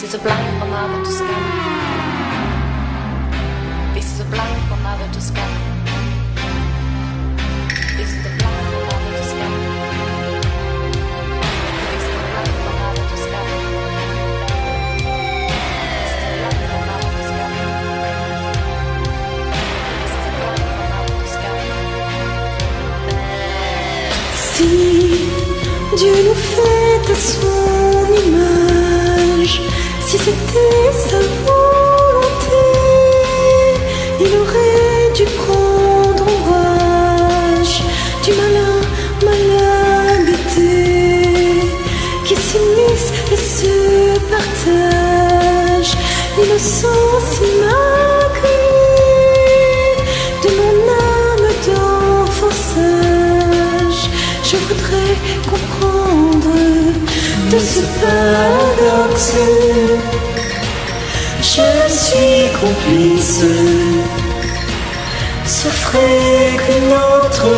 is a blind for mother to scan. This is a blind for mother to scan. This is the blind for mother to scan. This is the blind for mother to scan. This is the blind for mother to scan. This is the blind for mother to scan. Si Dieu nous fait à son image, si c'était sa volonté, il aurait dû prendre ombrage du malin habité qui s'immisce et se partage l'innocence immaculée de mon âme d'enfant sage. Je voudrais comprendre de ce paradoxe. Je suis complice, souffrait qu'une autre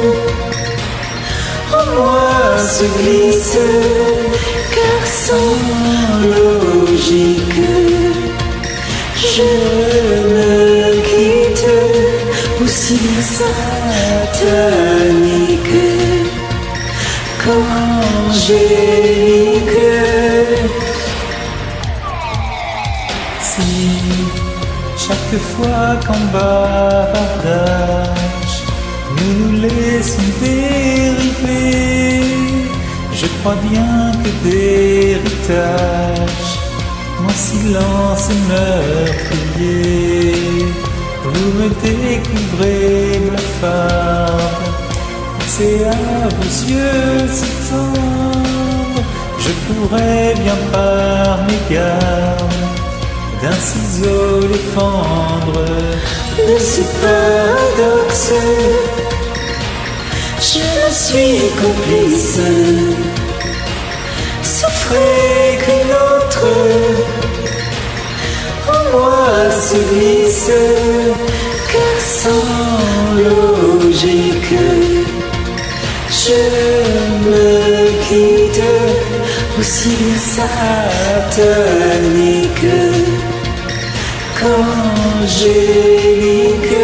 en moi se glisse, car sans logique je me quitte, aussi bien satanique qu'angélique. Si chaque fois qu'en bavardage nous nous laissons dériver, je crois bien que d'héritage, mon silence meurtrier, vous me découvrez blafarde. C'est à vos yeux si tendres, je pourrais bien par mégarde d'un ciseau les fendre. De ce paradoxe, je suis complice, souffrait qu'une autre en moi se glisse, car sans logique je me quitte, aussi bien satanique qu'angélique.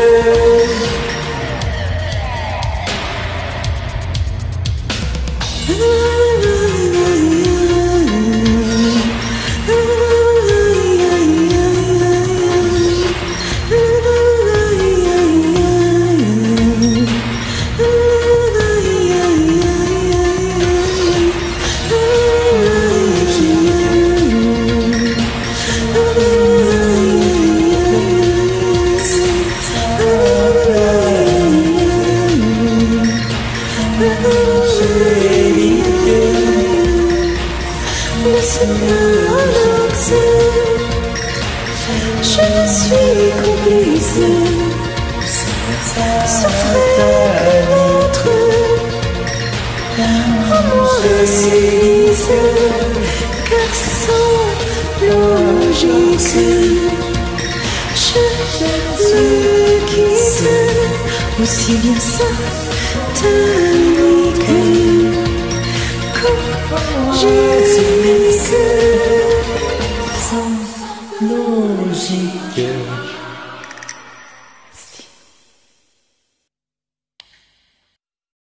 De ce paradoxe, je suis complice, souffrait l'autre en moi se glisse, car sans logique je me quitte, aussi bien satanique Angélique, sans logique.